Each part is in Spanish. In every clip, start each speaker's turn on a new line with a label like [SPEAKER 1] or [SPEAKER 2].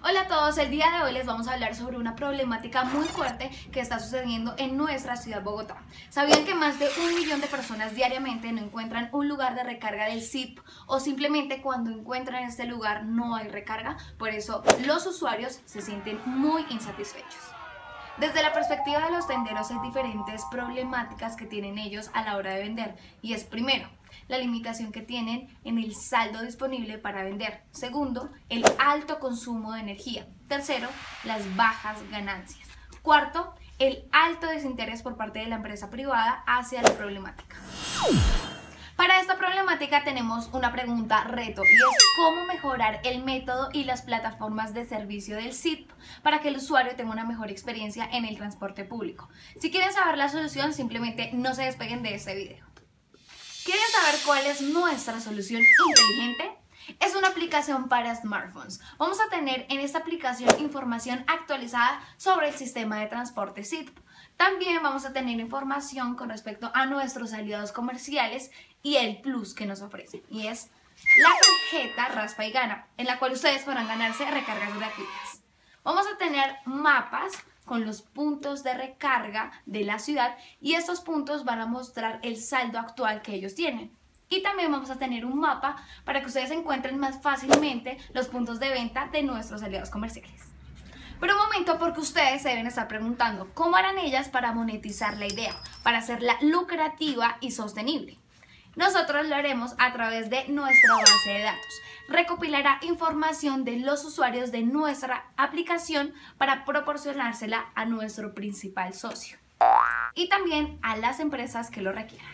[SPEAKER 1] Hola a todos, el día de hoy les vamos a hablar sobre una problemática muy fuerte que está sucediendo en nuestra ciudad Bogotá. ¿Sabían que más de 1 millón de personas diariamente no encuentran un lugar de recarga del SIP o simplemente cuando encuentran este lugar no hay recarga? Por eso los usuarios se sienten muy insatisfechos. Desde la perspectiva de los tenderos hay diferentes problemáticas que tienen ellos a la hora de vender y es primero, la limitación que tienen en el saldo disponible para vender. Segundo, el alto consumo de energía. Tercero, las bajas ganancias. Cuarto, el alto desinterés por parte de la empresa privada hacia la problemática. Para esta problemática tenemos una pregunta reto y es cómo mejorar el método y las plataformas de servicio del SIP para que el usuario tenga una mejor experiencia en el transporte público. Si quieren saber la solución, simplemente no se despeguen de este video. ¿Quieren saber cuál es nuestra solución inteligente? Es una aplicación para smartphones. Vamos a tener en esta aplicación información actualizada sobre el sistema de transporte SIP. También vamos a tener información con respecto a nuestros aliados comerciales y el plus que nos ofrecen. Y es la tarjeta Raspa y Gana, en la cual ustedes podrán ganarse recargas gratuitas. Vamos a tener mapas con los puntos de recarga de la ciudad y estos puntos van a mostrar el saldo actual que ellos tienen. Y también vamos a tener un mapa para que ustedes encuentren más fácilmente los puntos de venta de nuestros aliados comerciales. Pero un momento, porque ustedes se deben estar preguntando ¿cómo harán ellas para monetizar la idea, para hacerla lucrativa y sostenible? Nosotros lo haremos a través de nuestra base de datos. Recopilará información de los usuarios de nuestra aplicación para proporcionársela a nuestro principal socio y también a las empresas que lo requieran.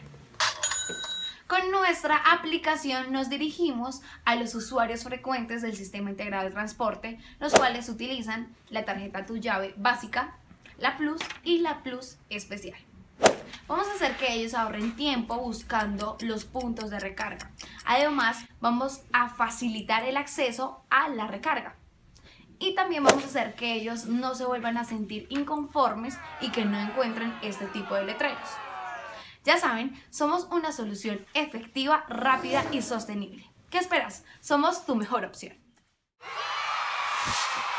[SPEAKER 1] Con nuestra aplicación nos dirigimos a los usuarios frecuentes del sistema integrado de transporte, los cuales utilizan la tarjeta Tu Llave básica, la Plus y la Plus especial. Vamos a hacer que ellos ahorren tiempo buscando los puntos de recarga. Además, vamos a facilitar el acceso a la recarga. Y también vamos a hacer que ellos no se vuelvan a sentir inconformes y que no encuentren este tipo de letreros. Ya saben, somos una solución efectiva, rápida y sostenible. ¿Qué esperas? Somos tu mejor opción.